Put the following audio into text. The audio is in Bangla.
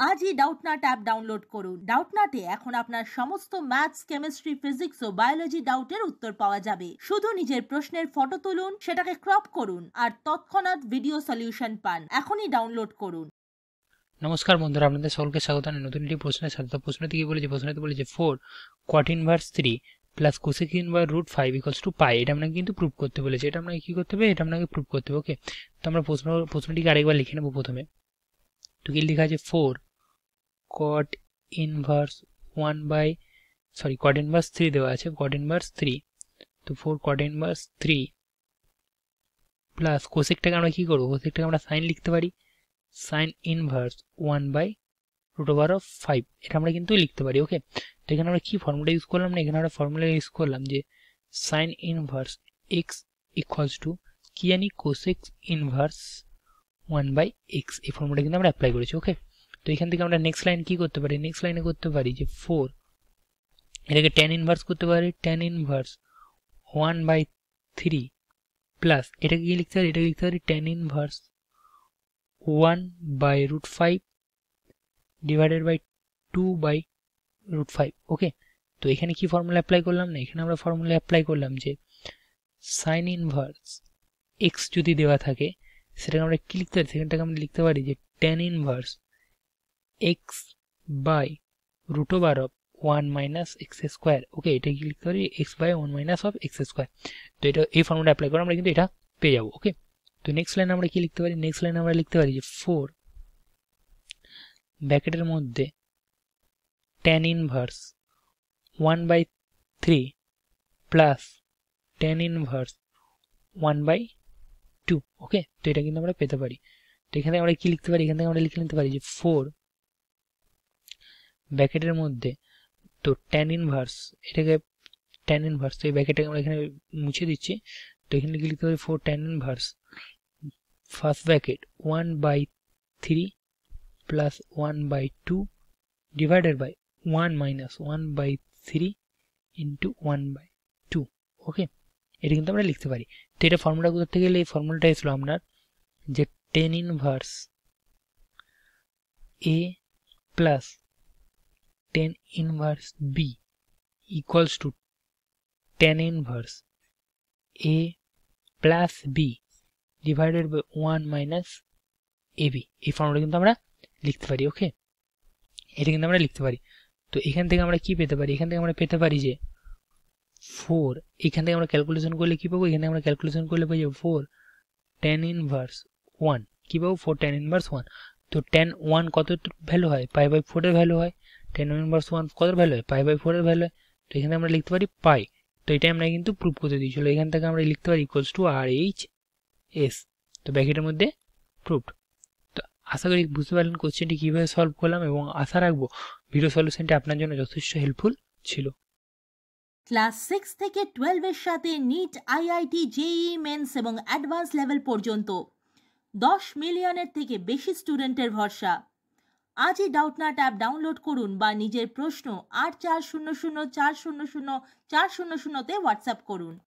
আজই ডাউটনাট অ্যাপ ডাউনলোড করুন। ডাউটনাটে এখন আপনার সমস্ত ম্যাথস, কেমিস্ট্রি, ফিজিক্স ও বায়োলজি ডাউটের উত্তর পাওয়া যাবে। শুধু নিজের প্রশ্নের ফটো তুলুন, সেটাকে ক্রপ করুন আর তৎক্ষণাৎ ভিডিও সলিউশন পান। এখনই ডাউনলোড করুন। নমস্কার বন্ধুরা, আপনাদের সকলকে স্বাগত জানাই নতুন একটি প্রশ্নের সাথে। প্রশ্নটি কি বলেছে? প্রশ্নটি বলেছে 4 cot inverse 3 plus cosec inverse root 5 equals to pi. এটা আপনাকে কিন্তু প্রুভ করতে বলেছে। এটা আপনাকে কি করতে হবে? এটা আপনাকে প্রুভ করতে হবে। ওকে, তো আমরা প্রশ্নটিকে আরেকবার লিখে নেব। প্রথমে তো কি লেখা আছে? 4 cot inverse 3 দেওয়া আছে। cot inverse 3, তো 4 cot inverse 3 প্লাস কোসেকটাকে আমরা কি করবো? কোসেকটাকে আমরা সাইন লিখতে পারি, সাইন ইনভার্স 1/√5। এটা আমরা কিন্তু লিখতে পারি। ওকে, তো এখানে আমরা কি ফর্মুলা ইউজ করলাম না? এখানে আমরা ফর্মুলা ইউজ করলাম যে sine inverse x equals to কি জানি? Cosec inverse 1/x। এই ফর্মুলা কিন্তু আমরা অ্যাপ্লাই করেছি। ওকে, তো এখান থেকে আমরা নেক্সট লাইন কি করতে পারি? নেক্সট লাইনে করতে পারি যে 4 এটাকে ট্যান ইনভার্স করতে পারি, ট্যান ইনভার্স 1/3 প্লাস এটাকে কি লিখতে পারি? এটাকে লিখতে পারি tan inverse 1/√5 divided by 2/√5। Okay, তো এখানে কি ফর্মুলা অ্যাপ্লাই করলাম না? এখানে আমরা ফর্মুলা অ্যাপ্লাই করলাম যে সাইন ইনভার্স এক্স যদি দেওয়া থাকে সেটাকে আমরা কি লিখতে পারি? সেখানটাকে আমরা লিখতে পারি যে tan inverse x by √1 minus x square. Okay, এটা কি লিখতে পারি? X by 1 minus of x square. তো এটা এই ফর্মুলা অ্যাপ্লাই করে আমরা কিন্তু এটা পেয়ে যাবো। ওকে, তো নেক্সট লাইন আমরা কি লিখতে পারি? নেক্সট লাইন আমরা লিখতে পারি যে 4 ব্র্যাকেটের মধ্যে tan inverse 1/3 plus tan inverse 1/2। Okay, তো এটা কিন্তু আমরা পেতে পারি। তো এখানে আমরা কি লিখতে পারি? এখান থেকে আমরা লিখে নিতে পারি যে 4 ব্র্যাকেটের মধ্যে তো ট্যান ইনভার্স, এটাকে ট্যান ইনভার্স, তো এই ব্র্যাকেটটাকে আমরা এখানে মুছে দিচ্ছি। তো এখানে কি লিখতে পারি? 4 tan inverse first bracket 1/3 plus 1/2 divided by 1 minus 1/3 into 1/2। Okay, এটা কিন্তু আমরা লিখতে পারি। তো এটা ফর্মুলা কোথা থেকে এলে? এই ফর্মুলাটা এসলো আপনার যে tan inverse A plus tan inverse B equals to tan inverse A plus B divided by 1 minus A B. এই ফর্মুলা কিন্তু আমরা লিখতে পারি। ওকে, এটা কিন্তু আমরা লিখতে পারি। তো এখান থেকে আমরা কি পেতে পারি? এখান থেকে আমরা পেতে পারি যে 4, এখান থেকে আমরা ক্যালকুলেশন করলে কি পাবো? এখানে আমরা ক্যালকুলেশন করলে পাই 4 tan ইনভার্স 1 কি পাবো? 4 tan ইনভার্স 1। তো tan 1 কত ভ্যালু হয়? π/4 এর ভ্যালু হয়। tan ইনভার্স 1 কত ভ্যালু হয়? π/4 এর ভ্যালু হয়। তো এখানে আমরা লিখতে পারি পাই। তো এটা আমরা কিন্তু প্রুভ করতে দিয়েছিল। এখান থেকে আমরা লিখতে পারি ইকুয়ালস টু RHS। তো ব্র্যাকেটের মধ্যে প্রুভড। তো আশা করি বুঝতে পারলেন কোশ্চেনটি কীভাবে সলভ করলাম, এবং আশা রাখবো ভিডিও সলিউশনটি আপনার জন্য যথেষ্ট হেল্পফুল ছিল। ক্লাস 6 থেকে 12 এর সাথে নিট, আইআইটি, জেইই মেন্স এবং অ্যাডভান্স লেভেল পর্যন্ত 10 মিলিয়নের থেকে বেশি স্টুডেন্টের ভরসা। আজই ডাউটনাট অ্যাপ ডাউনলোড করুন বা নিজের প্রশ্ন 8400400400 তে হোয়াটসঅ্যাপ করুন।